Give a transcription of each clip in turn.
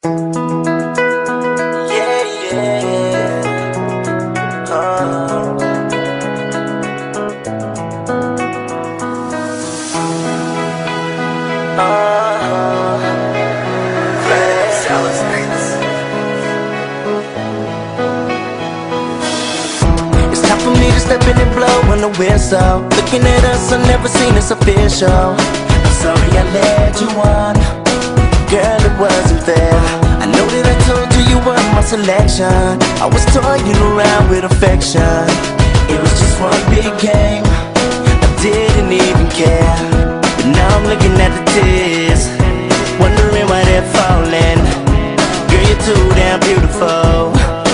It's time for me to step in and blow when the wind's out. Looking at us, I've never seen this official. I'm sorry I led you on, girl, it wasn't fair. I know that I told you you were my selection. I was toying around with affection. It was just one big game, I didn't even care. But now I'm looking at the tears, wondering why they're falling. Girl, you're too damn beautiful.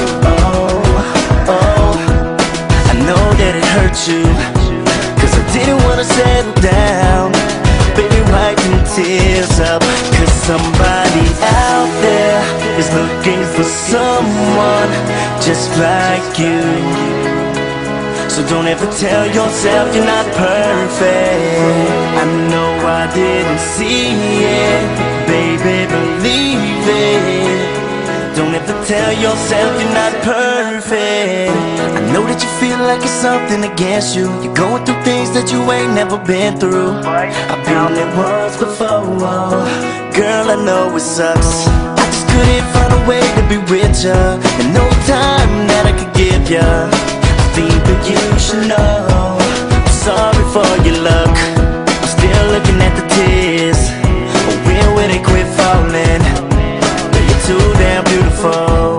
I know that it hurt you, cause I didn't wanna settle down. Baby, wipe them tears up, cause somebody out there is looking for someone just like you. So don't ever tell yourself you're not perfect. I know I didn't see it, baby, believe it. Don't ever tell yourself you're not perfect. I know that you feel like it's something against you. You're going through things that you ain't never been through. I've been there once before, girl, I know it sucks. I just couldn't find a way to be with ya, and no time that I could give ya. I think that you should know I'm sorry for your luck. I'm still looking at the tears, but when they quit falling? You're too damn beautiful.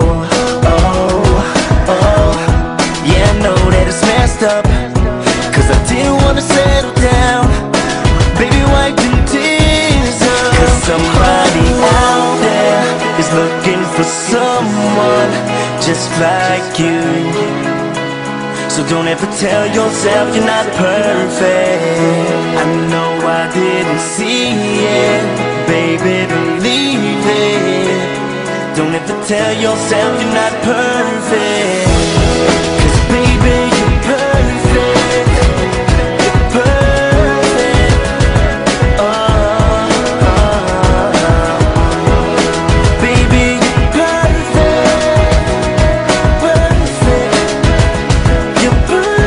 Yeah, I know that it's messed up, cause I didn't wanna settle down. Baby, wipe them tears up, cause somebody out there is looking for someone just like you. So don't ever tell yourself you're not perfect. I know I didn't see it, baby, believe it. Don't ever tell yourself you're not perfect, cause baby, you're perfect. You're perfect. Baby, you're perfect. Perfect. You're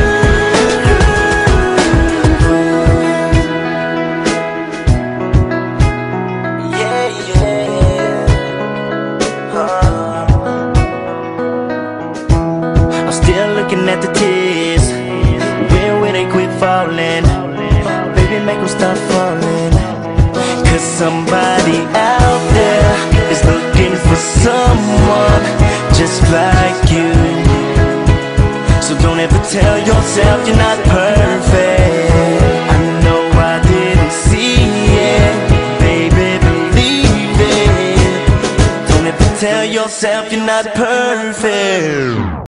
perfect. Yeah, yeah. I'm still looking at the tears, when will they quit falling? Baby, make them stop falling, cause somebody out there is looking for someone just like you. So don't ever tell yourself you're not perfect. I know I didn't see it, baby, believe it. Don't ever tell yourself you're not perfect.